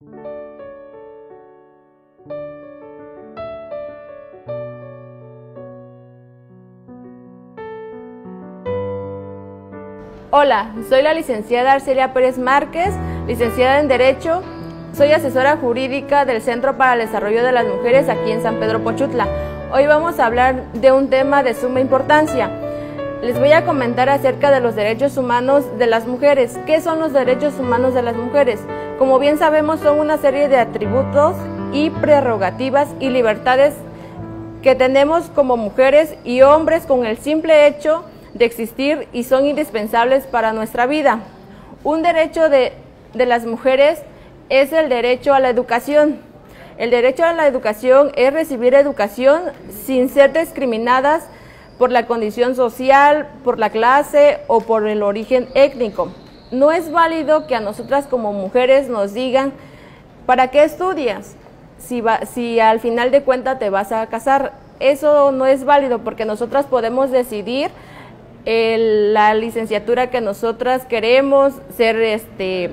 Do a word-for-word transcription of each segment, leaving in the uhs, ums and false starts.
Hola, soy la licenciada Arcelia Pérez Márquez, licenciada en Derecho. Soy asesora jurídica del Centro para el Desarrollo de las Mujeres aquí en San Pedro Pochutla. Hoy vamos a hablar de un tema de suma importancia. Les voy a comentar acerca de los derechos humanos de las mujeres. ¿Qué son los derechos humanos de las mujeres? Como bien sabemos, son una serie de atributos y prerrogativas y libertades que tenemos como mujeres y hombres con el simple hecho de existir y son indispensables para nuestra vida. Un derecho de, de las mujeres es el derecho a la educación. El derecho a la educación es recibir educación sin ser discriminadas por la condición social, por la clase o por el origen étnico. No es válido que a nosotras como mujeres nos digan, ¿para qué estudias? Si, va, si al final de cuentas te vas a casar. Eso no es válido porque nosotras podemos decidir el, la licenciatura que nosotras queremos, ser este,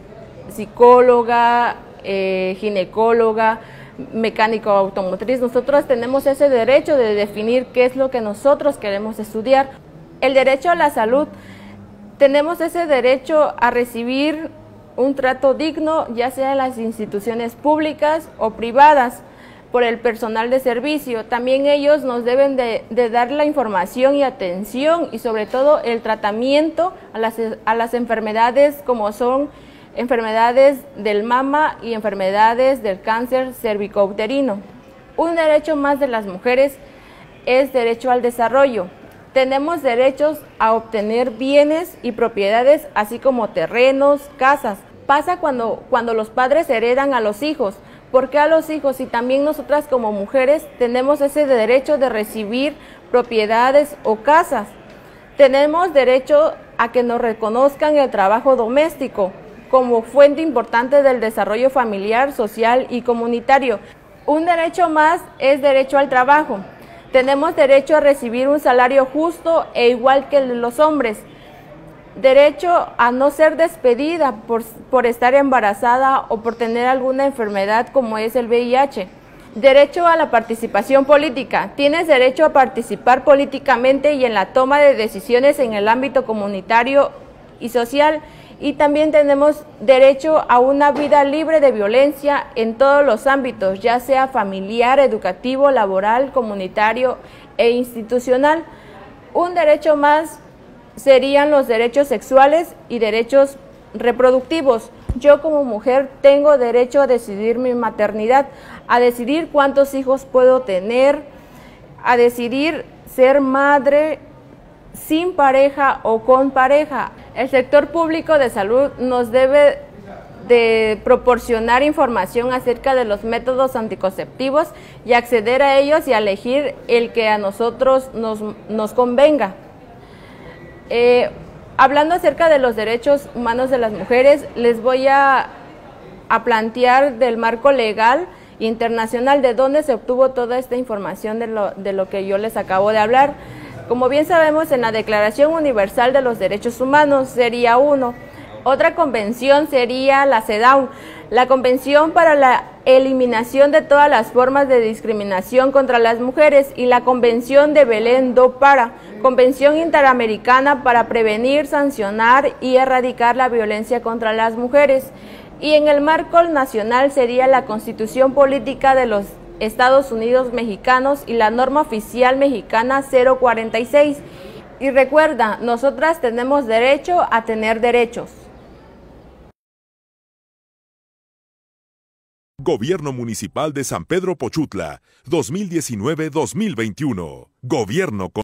psicóloga, eh, ginecóloga, mecánico automotriz. Nosotros tenemos ese derecho de definir qué es lo que nosotros queremos estudiar. El derecho a la salud, tenemos ese derecho a recibir un trato digno, ya sea en las instituciones públicas o privadas, por el personal de servicio. También ellos nos deben de, de dar la información y atención y sobre todo el tratamiento a las, a las enfermedades como son enfermedades del mama y enfermedades del cáncer cervicouterino. Un derecho más de las mujeres es derecho al desarrollo. Tenemos derechos a obtener bienes y propiedades, así como terrenos, casas. Pasa cuando, cuando los padres heredan a los hijos. ¿Por qué a los hijos? Y también nosotras como mujeres tenemos ese derecho de recibir propiedades o casas. Tenemos derecho a que nos reconozcan el trabajo doméstico como fuente importante del desarrollo familiar, social y comunitario. Un derecho más es derecho al trabajo. Tenemos derecho a recibir un salario justo e igual que los hombres. Derecho a no ser despedida por, por estar embarazada o por tener alguna enfermedad como es el V I H. Derecho a la participación política. Tienes derecho a participar políticamente y en la toma de decisiones en el ámbito comunitario y social. Y también tenemos derecho a una vida libre de violencia en todos los ámbitos, ya sea familiar, educativo, laboral, comunitario e institucional. Un derecho más serían los derechos sexuales y derechos reproductivos. Yo como mujer tengo derecho a decidir mi maternidad, a decidir cuántos hijos puedo tener, a decidir ser madre sin pareja o con pareja. El sector público de salud nos debe de proporcionar información acerca de los métodos anticonceptivos y acceder a ellos y a elegir el que a nosotros nos, nos convenga. Eh, hablando acerca de los derechos humanos de las mujeres, les voy a, a plantear del marco legal internacional de dónde se obtuvo toda esta información de lo, de lo que yo les acabo de hablar. Como bien sabemos, en la Declaración Universal de los Derechos Humanos sería uno. Otra convención sería la CEDAW, la Convención para la Eliminación de todas las formas de discriminación contra las mujeres, y la Convención de Belén do Pará, Convención Interamericana para prevenir, sancionar y erradicar la violencia contra las mujeres. Y en el marco nacional sería la Constitución Política de los Estados Unidos Mexicanos y la norma oficial mexicana cero cuarenta y seis. Y recuerda, nosotras tenemos derecho a tener derechos. Gobierno Municipal de San Pedro Pochutla, dos mil diecinueve a dos mil veintiuno. Gobierno con